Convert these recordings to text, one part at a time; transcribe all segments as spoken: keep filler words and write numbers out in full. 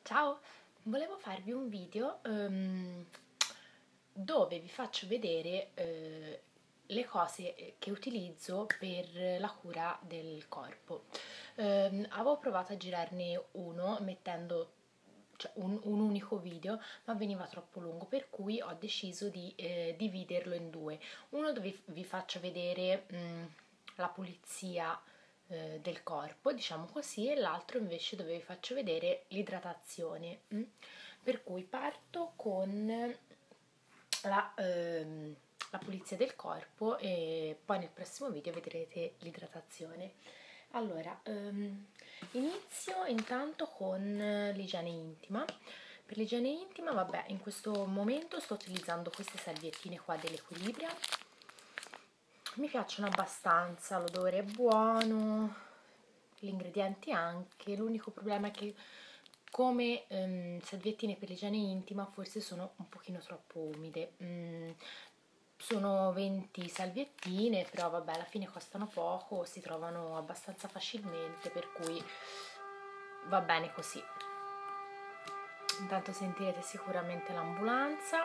Ciao, volevo farvi un video ehm, dove vi faccio vedere eh, le cose che utilizzo per la cura del corpo. Ehm, avevo provato a girarne uno mettendo cioè, un, un unico video, ma veniva troppo lungo, per cui ho deciso di eh, dividerlo in due. Uno dove vi faccio vedere mh, la pulizia eh, del corpo, diciamo così, e l'altro invece dove vi faccio vedere l'idratazione. Mm? Per cui parto con la, ehm, la pulizia del corpo e poi nel prossimo video vedrete l'idratazione. Allora, ehm, inizio intanto con l'igiene intima. Per l'igiene intima, vabbè, in questo momento sto utilizzando queste salviettine qua dell'Equilibria. Mi piacciono abbastanza, l'odore è buono, gli ingredienti anche. L'unico problema è che come ehm, salviettine per l'igiene intima forse sono un pochino troppo umide. Mm, sono venti salviettine, però vabbè, alla fine costano poco, si trovano abbastanza facilmente, per cui va bene così. Intanto sentirete sicuramente l'ambulanza.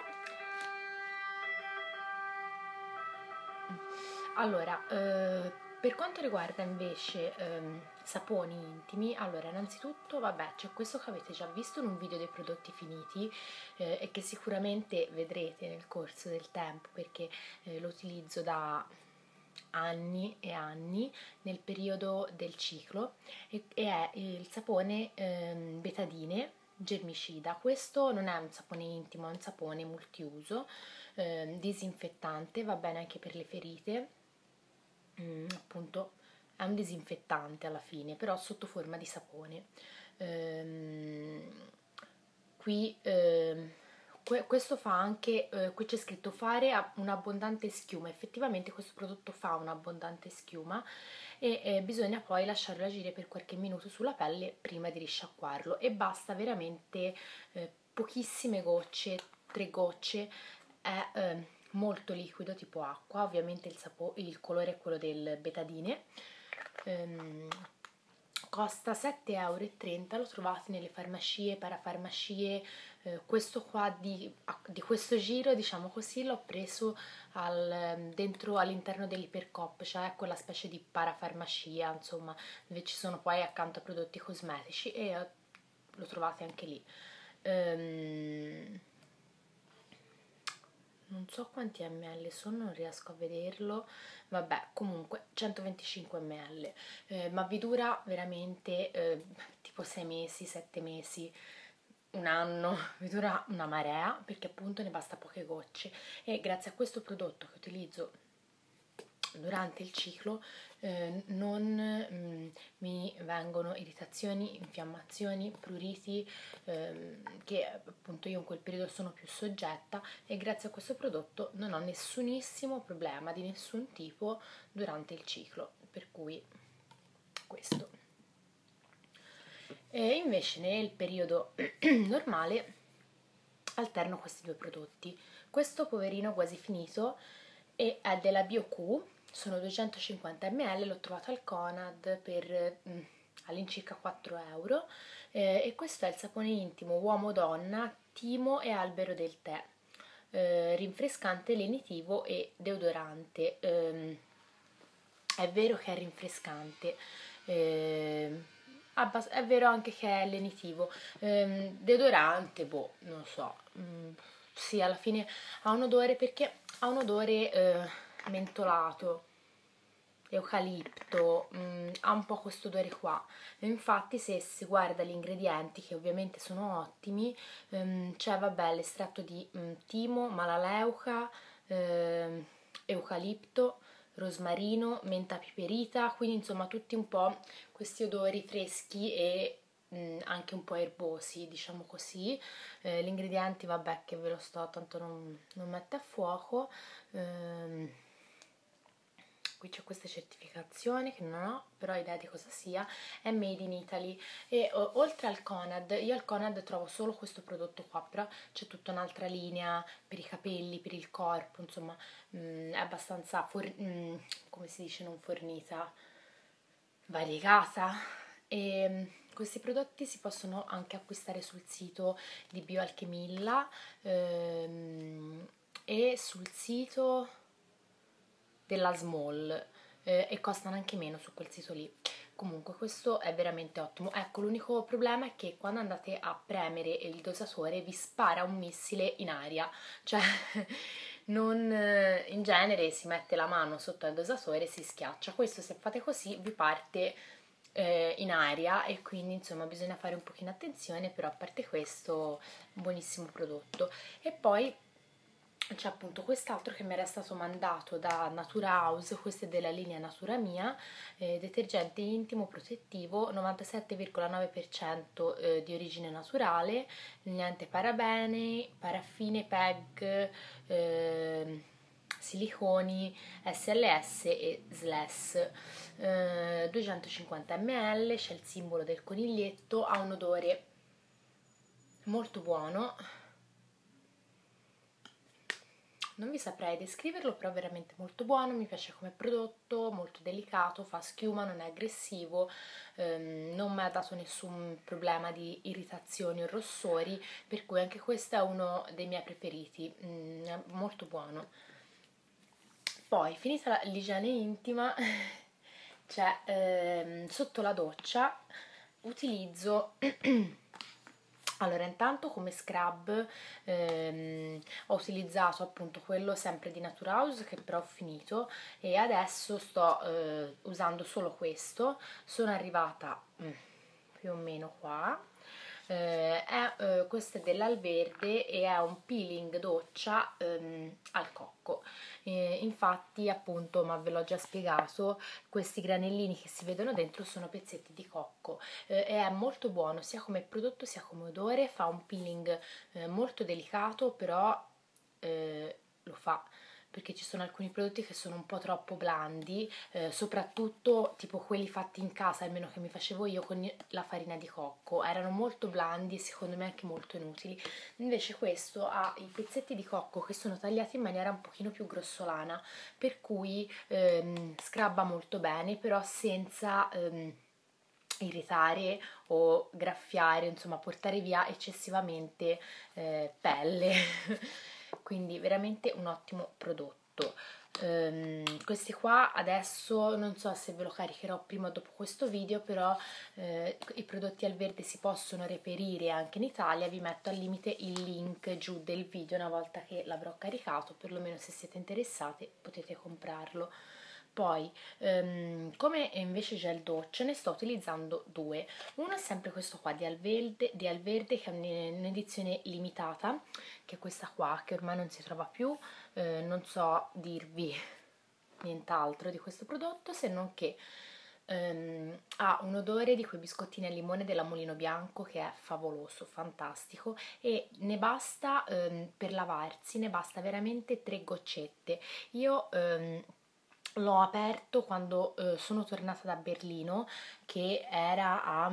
Allora, eh, per quanto riguarda invece ehm, saponi intimi, allora innanzitutto vabbè c'è questo che avete già visto in un video dei prodotti finiti eh, e che sicuramente vedrete nel corso del tempo, perché eh, lo utilizzo da anni e anni nel periodo del ciclo, e, e è il sapone ehm, Betadine germicida. Questo non è un sapone intimo, è un sapone multiuso, eh, disinfettante, va bene anche per le ferite. Mm, appunto è un disinfettante alla fine, però sotto forma di sapone. Ehm, qui ehm, que- questo fa anche, eh, qui c'è scritto fare un'abbondante schiuma. Effettivamente questo prodotto fa un'abbondante schiuma e eh, bisogna poi lasciarlo agire per qualche minuto sulla pelle prima di risciacquarlo, e basta veramente eh, pochissime gocce, tre gocce. È eh, molto liquido, tipo acqua. Ovviamente il, sapo- il colore è quello del Betadine. Ehm, costa sette e trenta euro, lo trovate nelle farmacie, parafarmacie. Eh, questo qua di, di questo giro, diciamo così, l'ho preso al, dentro all'interno dell'Ipercoop, cioè quella specie di parafarmacia, insomma, dove ci sono poi accanto a prodotti cosmetici, e eh, lo trovate anche lì. Ehm, non so quanti ml sono, non riesco a vederlo, vabbè, comunque centoventicinque millilitri, eh, ma vi dura veramente eh, tipo sei mesi, sette mesi, un anno, vi dura una marea, perché appunto ne basta poche gocce, e grazie a questo prodotto che utilizzo durante il ciclo eh, non mh, mi vengono irritazioni, infiammazioni, pruriti, ehm, che appunto io in quel periodo sono più soggetta, e grazie a questo prodotto non ho nessunissimo problema di nessun tipo durante il ciclo, per cui questo. E invece nel periodo normale alterno questi due prodotti. Questo poverino quasi finito e è della BioQ, sono duecentocinquanta millilitri, l'ho trovato al Conad per mm, all'incirca quattro euro, eh, e questo è il sapone intimo uomo-donna timo e albero del tè, eh, rinfrescante, lenitivo e deodorante. Ehm, è vero che è rinfrescante, ehm, abbas- è vero anche che è lenitivo. Ehm, deodorante, boh, non so, mm, sì, alla fine ha un odore, perché ha un odore eh, mentolato, eucalipto, mm, ha un po' questo odore qua. E infatti se si guarda gli ingredienti, che ovviamente sono ottimi, ehm, c'è vabbè l'estratto di mm, timo, malaleuca, ehm, eucalipto, rosmarino, menta piperita, quindi insomma tutti un po' questi odori freschi e mh, anche un po' erbosi, diciamo così. Eh, gli ingredienti, vabbè, che ve lo sto, tanto non, non mette a fuoco. Ehm, qui c'è questa certificazione che non ho però idea di cosa sia, è made in Italy. E o, oltre al Conad, io al Conad trovo solo questo prodotto qua, però c'è tutta un'altra linea per i capelli, per il corpo, insomma mh, è abbastanza for- mh, come si dice, non fornita, variegata. E questi prodotti si possono anche acquistare sul sito di Bioalchemilla ehm, e sul sito della Small eh, e costano anche meno su quel sito lì. Comunque questo è veramente ottimo. Ecco, l'unico problema è che quando andate a premere il dosatore vi spara un missile in aria, cioè non, in genere si mette la mano sotto al dosatore e si schiaccia. Questo, se fate così, vi parte eh, in aria e quindi insomma bisogna fare un pochino attenzione, però a parte questo buonissimo prodotto. E poi c'è appunto quest'altro che mi era stato mandato da Natura House, questo è della linea Natura Mia, eh, detergente intimo protettivo novantasette virgola nove per cento eh, di origine naturale, niente parabene, paraffine, P E G, eh, siliconi, S L S e S L E S, eh, duecentocinquanta millilitri, c'è il simbolo del coniglietto, ha un odore molto buono. Non vi saprei descriverlo, però è veramente molto buono, mi piace come prodotto, molto delicato, fa schiuma, non è aggressivo, ehm, non mi ha dato nessun problema di irritazioni o rossori, per cui anche questo è uno dei miei preferiti, mm, è molto buono. Poi, finita l'igiene intima, c'è ehm, sotto la doccia, utilizzo... Allora, intanto come scrub ehm, ho utilizzato appunto quello sempre di Natura House, che però ho finito, e adesso sto eh, usando solo questo. Sono arrivata mm, più o meno qua. Eh, è, eh, questo è dell'Alverde e è un peeling doccia ehm, al cocco. Eh, infatti appunto, ma ve l'ho già spiegato, questi granellini che si vedono dentro sono pezzetti di cocco eh, e è molto buono sia come prodotto sia come odore, fa un peeling eh, molto delicato, però eh, lo fa, perché ci sono alcuni prodotti che sono un po' troppo blandi, eh, soprattutto tipo quelli fatti in casa, almeno che mi facevo io con la farina di cocco, erano molto blandi e secondo me anche molto inutili. Invece questo ha i pezzetti di cocco che sono tagliati in maniera un pochino più grossolana, per cui ehm, scrabba molto bene, però senza ehm, irritare o graffiare, insomma portare via eccessivamente eh, pelle. Quindi veramente un ottimo prodotto. Um, questi qua adesso non so se ve lo caricherò prima o dopo questo video, però eh, i prodotti Alverde si possono reperire anche in Italia. Vi metto al limite il link giù del video una volta che l'avrò caricato, perlomeno se siete interessati potete comprarlo. Poi um, come invece gel doccia ne sto utilizzando due. Uno è sempre questo qua di Alverde, di Alverde che è un'edizione limitata, che è questa qua, che ormai non si trova più. Eh, non so dirvi nient'altro di questo prodotto, se non che um, ha un odore di quei biscottini al limone della Mulino Bianco che è favoloso, fantastico, e ne basta um, per lavarsi, ne basta veramente tre goccette. Io um, l'ho aperto quando uh, sono tornata da Berlino, che era a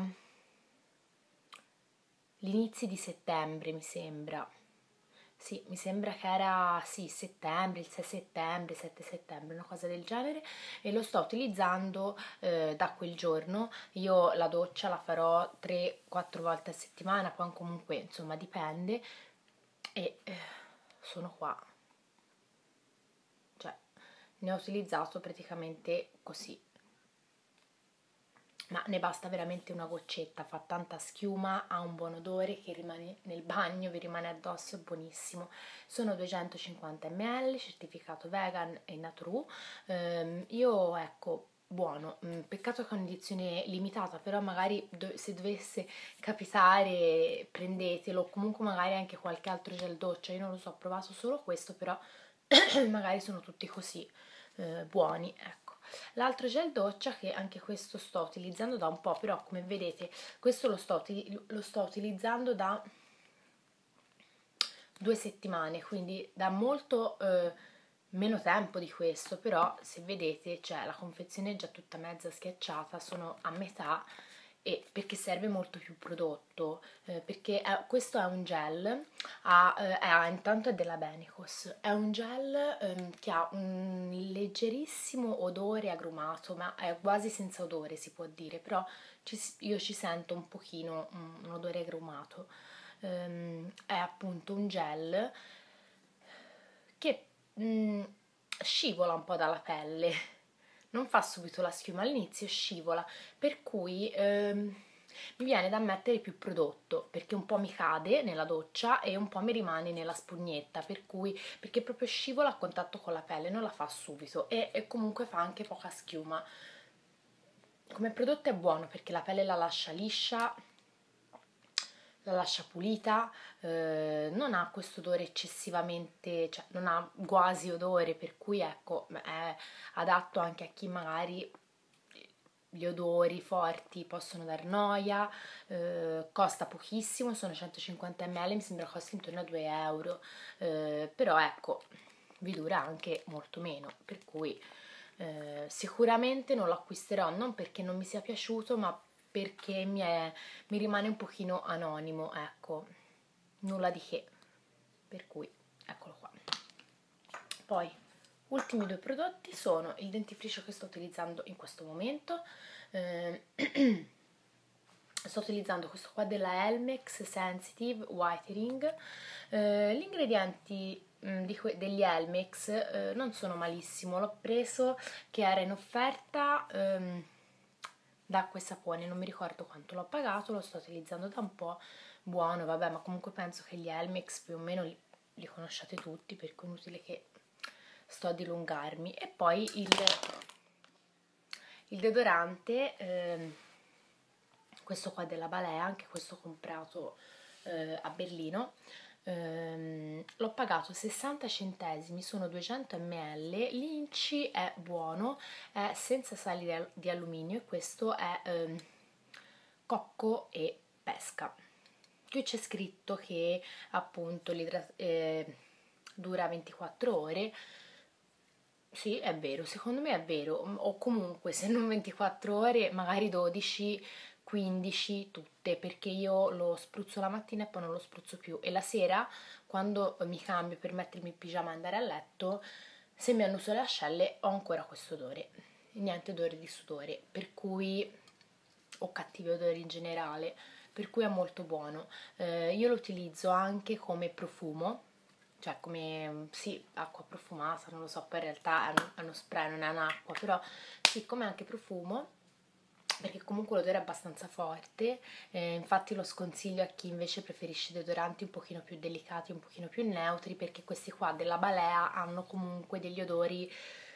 l'inizio di settembre, mi sembra. Sì, mi sembra che era, sì, settembre, il sei settembre, sette settembre, una cosa del genere, e lo sto utilizzando eh, da quel giorno. Io la doccia la farò tre quattro volte a settimana, poi comunque, insomma, dipende, e eh, sono qua. Cioè, ne ho utilizzato praticamente così. Ma ne basta veramente una goccetta, fa tanta schiuma, ha un buon odore che rimane nel bagno, vi rimane addosso, è buonissimo. Sono duecentocinquanta millilitri, certificato vegan e naturu. Um, io, ecco, buono, mm, peccato che è un'edizione limitata, però magari do- se dovesse capitare prendetelo, comunque magari anche qualche altro gel doccia, io non lo so, ho provato solo questo, però magari sono tutti così eh, buoni, ecco. L'altro gel doccia, che anche questo sto utilizzando da un po', però come vedete questo lo sto, lo sto utilizzando da due settimane, quindi da molto eh, meno tempo di questo, però se vedete cioè, la confezione è già tutta mezza schiacciata, sono a metà, e perché serve molto più prodotto, eh, perché è, questo è un gel, ha, eh, è, intanto è della Benicos, è un gel ehm, che ha un leggerissimo odore agrumato, ma è quasi senza odore si può dire, però ci, io ci sento un pochino un, un odore agrumato. Ehm, è appunto un gel che mh, scivola un po' dalla pelle, non fa subito la schiuma all'inizio, scivola, per cui ehm, mi viene da mettere più prodotto, perché un po' mi cade nella doccia e un po' mi rimane nella spugnetta, per cui, perché proprio scivola a contatto con la pelle, non la fa subito e, e comunque fa anche poca schiuma. Come prodotto è buono perché la pelle la lascia liscia, la lascia pulita, eh, non ha questo odore eccessivamente, cioè non ha quasi odore, per cui ecco, è adatto anche a chi magari gli odori forti possono dar noia, eh, costa pochissimo, sono centocinquanta millilitri, mi sembra costi intorno a due euro, eh, però ecco, vi dura anche molto meno, per cui eh, sicuramente non lo acquisterò, non perché non mi sia piaciuto, ma perché mi, è, mi rimane un pochino anonimo, ecco, nulla di che, per cui eccolo qua. Poi ultimi due prodotti sono il dentifricio che sto utilizzando in questo momento, eh, sto utilizzando questo qua della Elmex Sensitive Whitening. eh, gli ingredienti mh, di que- degli Elmex eh, non sono malissimo, l'ho preso che era in offerta ehm, d'acqua e sapone, non mi ricordo quanto l'ho pagato, lo sto utilizzando da un po', buono, vabbè, ma comunque penso che gli Elmex più o meno li, li conosciate tutti, per cui è inutile che sto a dilungarmi. E poi il, il deodorante, ehm, questo qua della Balea, anche questo comprato eh, a Berlino, ehm, l'ho pagato sessanta centesimi, sono duecento millilitri, l'Inci è buono, è senza sali di, di alluminio e questo è ehm, cocco e pesca. Qui c'è scritto che appunto eh, dura ventiquattro ore. Sì, è vero, secondo me è vero, o comunque se non ventiquattro ore, magari dodici, quindici, tutte, perché io lo spruzzo la mattina e poi non lo spruzzo più e la sera, quando mi cambio per mettermi il pigiama e andare a letto, se mi annuso le ascelle ho ancora questo odore, niente odore di sudore, per cui ho cattivi odori in generale, per cui è molto buono. Eh, io lo utilizzo anche come profumo, cioè come, sì, acqua profumata, non lo so, poi in realtà è, un, è uno spray, non è un'acqua, però sì, come anche profumo, perché comunque l'odore è abbastanza forte, eh, infatti lo sconsiglio a chi invece preferisce deodoranti un pochino più delicati, un pochino più neutri, perché questi qua della Balea hanno comunque degli odori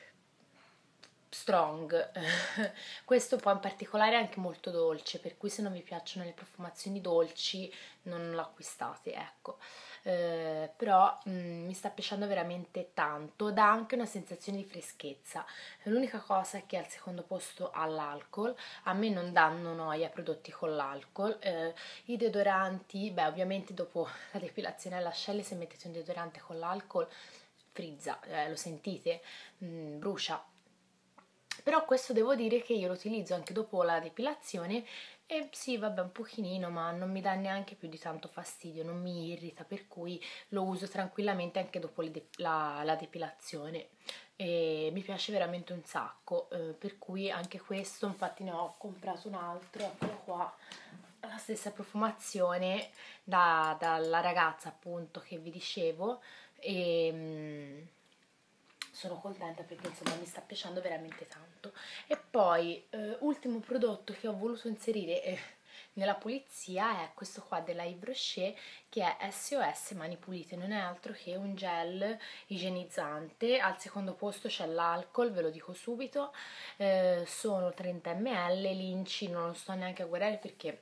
strong. Questo poi in particolare è anche molto dolce, per cui se non vi piacciono le profumazioni dolci non lo acquistate, ecco. Eh, però mh, mi sta piacendo veramente tanto, dà anche una sensazione di freschezza. L'unica cosa è che al secondo posto ha l'alcol, a me non danno noia prodotti con l'alcol. Eh, i deodoranti, beh, ovviamente dopo la depilazione alle ascelle se mettete un deodorante con l'alcol frizza, eh, lo sentite, mh, brucia. Però questo devo dire che io lo utilizzo anche dopo la depilazione e sì, vabbè, un pochino, ma non mi dà neanche più di tanto fastidio, non mi irrita, per cui lo uso tranquillamente anche dopo de- la, la depilazione e mi piace veramente un sacco, eh, per cui anche questo, infatti ne ho comprato un altro, eccolo qua, la stessa profumazione da, dalla ragazza appunto che vi dicevo e... mm, sono contenta perché insomma mi sta piacendo veramente tanto. E poi eh, ultimo prodotto che ho voluto inserire eh, nella pulizia è questo qua della Yves Rocher, che è S O S Mani Pulite, non è altro che un gel igienizzante. Al secondo posto c'è l'alcol, ve lo dico subito, eh, sono trenta millilitri, l'Inci non lo sto neanche a guardare perché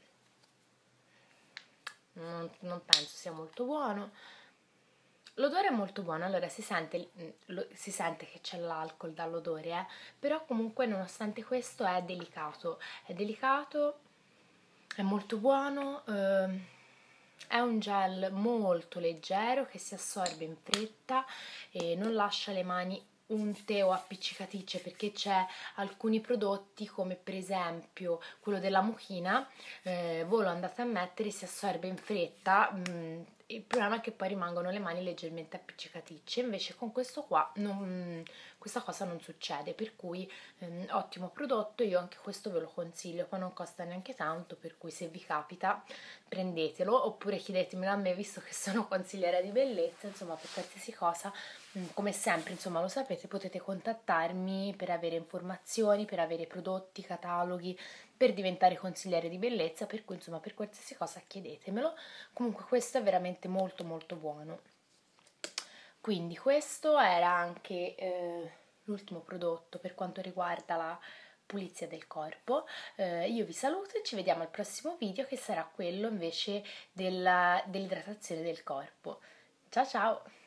non, non penso sia molto buono. L'odore è molto buono, allora si sente, lo, si sente che c'è l'alcol dall'odore, eh? Però comunque nonostante questo è delicato, è delicato, è molto buono, ehm, è un gel molto leggero che si assorbe in fretta e non lascia le mani unte o appiccicaticce, perché c'è alcuni prodotti come per esempio quello della mucchina, eh, voi lo andate a mettere, si assorbe in fretta, mh, il problema è che poi rimangono le mani leggermente appiccicaticce, invece con questo qua non, questa cosa non succede, per cui ehm, ottimo prodotto, io anche questo ve lo consiglio, poi non costa neanche tanto, per cui se vi capita prendetelo, oppure chiedetemelo a me visto che sono consigliera di bellezza, insomma per qualsiasi cosa, mh, come sempre, insomma lo sapete, potete contattarmi per avere informazioni, per avere prodotti, cataloghi, per diventare consigliere di bellezza, per cui insomma per qualsiasi cosa chiedetemelo. Comunque questo è veramente molto molto buono. Quindi questo era anche eh, l'ultimo prodotto per quanto riguarda la pulizia del corpo. Eh, io vi saluto e ci vediamo al prossimo video, che sarà quello invece della, dell'idratazione del corpo. Ciao ciao!